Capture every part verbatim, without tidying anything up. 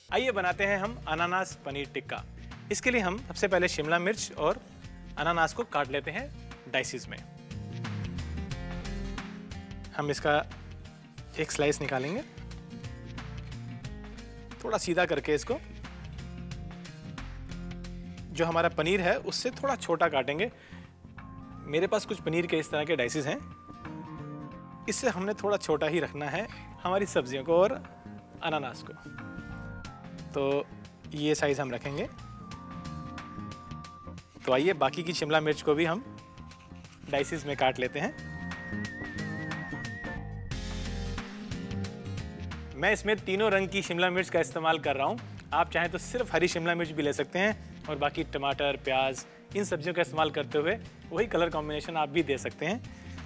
आइए बनाते हैं हम अनानास पनीर टिक्का। इसके लिए हम सबसे पहले शिमला मिर्च और अनानास को काट लेते हैं डाइसेस में। हम इसका एक स्लाइस निकालेंगे, थोड़ा सीधा करके इसको, जो हमारा पनीर है उससे थोड़ा छोटा काटेंगे। मेरे पास कुछ पनीर के इस तरह के डाइसेस हैं, इससे हमने थोड़ा छोटा ही रखना है हमारी सब्जियों को और अनानास को। तो ये साइज हम रखेंगे। तो आइए बाकी की शिमला मिर्च को भी हम डाइसेस में काट लेते हैं। मैं इसमें तीनों रंग की शिमला मिर्च का इस्तेमाल कर रहा हूं। आप चाहें तो सिर्फ हरी शिमला मिर्च भी ले सकते हैं और बाकी टमाटर, प्याज, इन सब्जियों का इस्तेमाल करते हुए वही कलर कॉम्बिनेशन आप भी दे सकते हैं।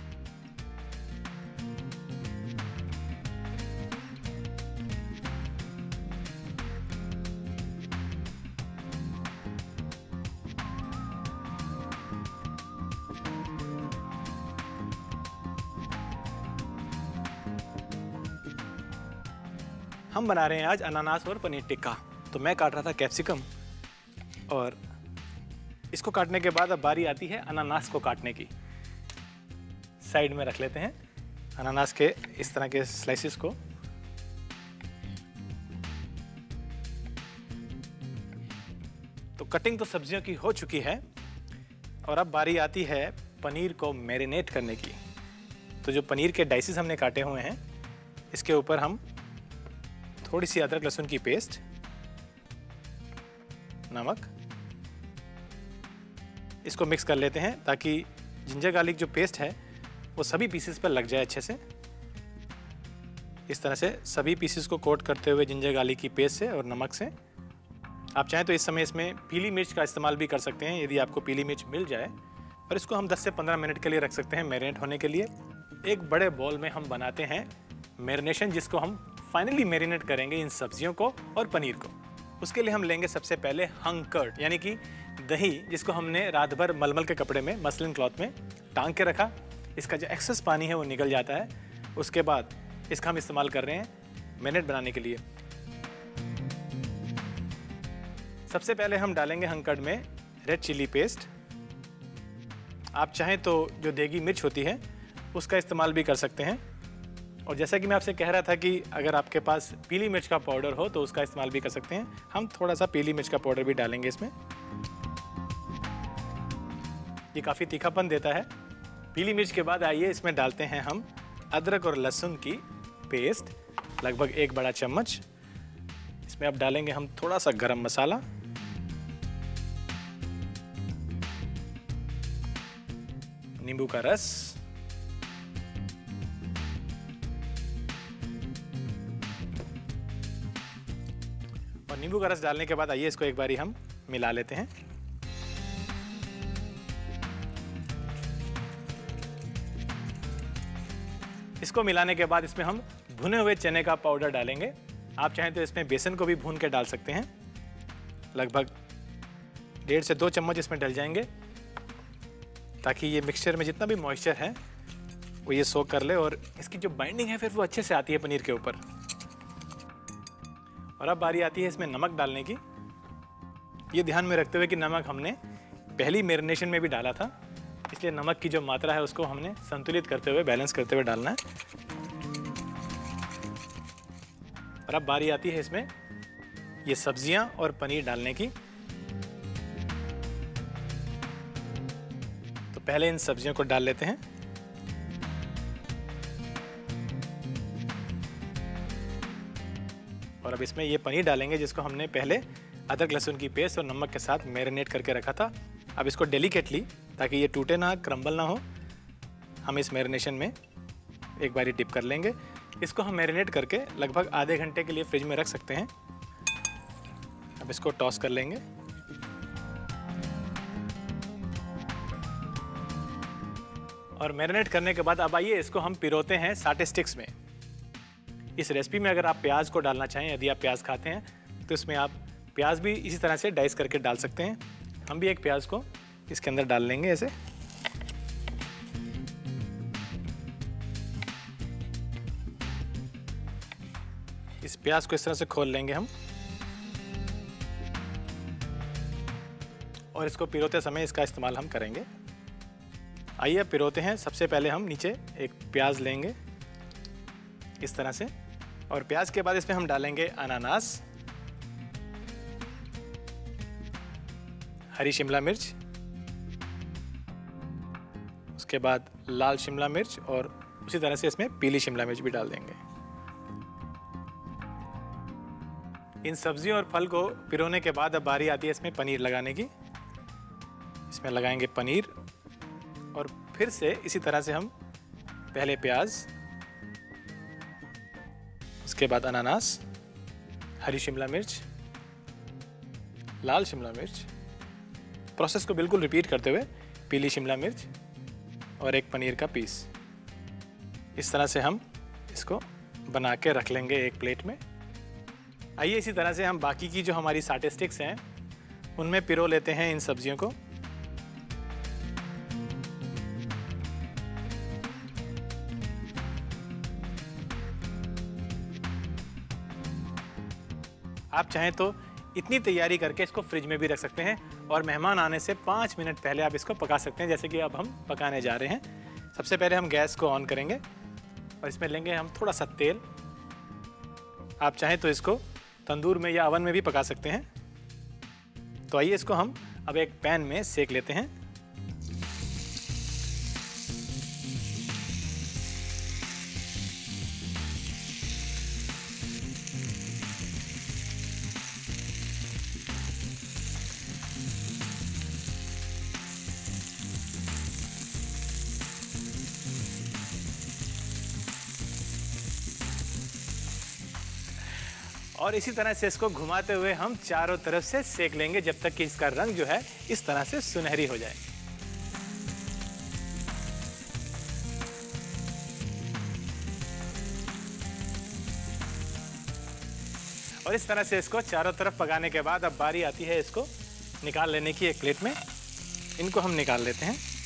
हम बना रहे हैं आज अनानास और पनीर टिक्का। तो मैं काट रहा था कैप्सिकम, और इसको काटने के बाद अब बारी आती है अनानास को काटने की। साइड में रख लेते हैं अनानास के इस तरह के स्लाइसेस को। तो कटिंग तो सब्जियों की हो चुकी है और अब बारी आती है पनीर को मैरिनेट करने की। तो जो पनीर के डाइसेस हमने काटे हुए हैं, इसके ऊपर हम थोड़ी सी अदरक लहसुन की पेस्ट, नमक, इसको मिक्स कर लेते हैं ताकि जिंजर गार्लिक जो पेस्ट है वो सभी पीसेस पर लग जाए अच्छे से। इस तरह से सभी पीसेस को कोट करते हुए जिंजर गार्लिक की पेस्ट से और नमक से। आप चाहें तो इस समय इसमें पीली मिर्च का इस्तेमाल भी कर सकते हैं यदि आपको पीली मिर्च मिल जाए। और इसको हम दस से पंद्रह मिनट के लिए रख सकते हैं मैरिनेट होने के लिए। एक बड़े बॉल में हम बनाते हैं मैरिनेशन, जिसको हम फाइनली मैरिनेट करेंगे इन सब्जियों को और पनीर को। उसके लिए हम लेंगे सबसे पहले हंग कर्ड, यानी कि दही, जिसको हमने रात भर मलमल के कपड़े में, मसलिन क्लॉथ में टांग के रखा। इसका जो एक्सेस पानी है वो निकल जाता है। उसके बाद इसका हम इस्तेमाल कर रहे हैं मैरिनेट बनाने के लिए। सबसे पहले हम डालेंगे हंग कर्ड में रेड चिली पेस्ट। आप चाहें तो जो देगी मिर्च होती है उसका इस्तेमाल भी कर सकते हैं। और जैसा कि मैं आपसे कह रहा था कि अगर आपके पास पीली मिर्च का पाउडर हो तो उसका इस्तेमाल भी कर सकते हैं। हम थोड़ा सा पीली मिर्च का पाउडर भी डालेंगे इसमें। ये काफ़ी तीखापन देता है। पीली मिर्च के बाद आइए इसमें डालते हैं हम अदरक और लहसुन की पेस्ट, लगभग एक बड़ा चम्मच। इसमें अब डालेंगे हम थोड़ा सा गरम मसाला, नींबू का रस, और नींबू का रस डालने के बाद आइए इसको एक बारी हम मिला लेते हैं। इसको मिलाने के बाद इसमें हम भुने हुए चने का पाउडर डालेंगे। आप चाहें तो इसमें बेसन को भी भून के डाल सकते हैं। लगभग डेढ़ से दो चम्मच इसमें डल जाएंगे ताकि ये मिक्सचर में जितना भी मॉइस्चर है वो ये सोक कर ले और इसकी जो बाइंडिंग है फिर वो अच्छे से आती है पनीर के ऊपर। और अब बारी आती है इसमें नमक डालने की। ये ध्यान में रखते हुए कि नमक हमने पहली मैरिनेशन में भी डाला था, इसलिए नमक की जो मात्रा है उसको हमने संतुलित करते हुए, बैलेंस करते हुए डालना है। और अब बारी आती है इसमें ये सब्जियां और पनीर डालने की। तो पहले इन सब्जियों को डाल लेते हैं। और अब इसमें ये पनीर डालेंगे जिसको हमने पहले अदरक लहसुन की पेस्ट और नमक के साथ मैरिनेट करके रखा था। अब इसको डेलिकेटली, ताकि ये टूटे ना, क्रम्बल ना हो, हम इस मैरिनेशन में एक बारी डिप कर लेंगे। इसको हम मैरिनेट करके लगभग आधे घंटे के लिए फ्रिज में रख सकते हैं। अब इसको टॉस कर लेंगे। और मैरिनेट करने के बाद अब आइए इसको हम पिरोते हैं साटे स्टिक्स में। इस रेसिपी में अगर आप प्याज को डालना चाहें, यदि आप प्याज खाते हैं तो इसमें आप प्याज भी इसी तरह से डाइस करके डाल सकते हैं। हम भी एक प्याज को इसके अंदर डाल लेंगे ऐसे। इस प्याज को इस तरह से खोल लेंगे हम और इसको पिरोते समय इसका इस्तेमाल हम करेंगे। आइए अब पिरोते हैं। सबसे पहले हम नीचे एक प्याज लेंगे इस तरह से, और प्याज के बाद इसमें हम डालेंगे अनानास, हरी शिमला मिर्च, उसके बाद लाल शिमला मिर्च, और उसी तरह से इसमें पीली शिमला मिर्च भी डाल देंगे। इन सब्जियों और फल को पिरोने के बाद अब बारी आती है इसमें पनीर लगाने की। इसमें लगाएंगे पनीर, और फिर से इसी तरह से हम पहले प्याज, उसके बाद अनानास, हरी शिमला मिर्च, लाल शिमला मिर्च, प्रोसेस को बिल्कुल रिपीट करते हुए पीली शिमला मिर्च और एक पनीर का पीस, इस तरह से हम इसको बना के रख लेंगे एक प्लेट में। आइए इसी तरह से हम बाकी की जो हमारी साटे स्टिक्स हैं उनमें पिरो लेते हैं इन सब्जियों को। आप चाहें तो इतनी तैयारी करके इसको फ्रिज में भी रख सकते हैं, और मेहमान आने से पाँच मिनट पहले आप इसको पका सकते हैं, जैसे कि अब हम पकाने जा रहे हैं। सबसे पहले हम गैस को ऑन करेंगे और इसमें लेंगे हम थोड़ा सा तेल। आप चाहें तो इसको तंदूर में या ओवन में भी पका सकते हैं। तो आइए इसको हम अब एक पैन में सेक लेते हैं। और इसी तरह से इसको घुमाते हुए हम चारों तरफ से सेक लेंगे जब तक कि इसका रंग जो है इस तरह से सुनहरी हो जाए। और इस तरह से इसको चारों तरफ पकाने के बाद अब बारी आती है इसको निकाल लेने की एक प्लेट में। इनको हम निकाल लेते हैं।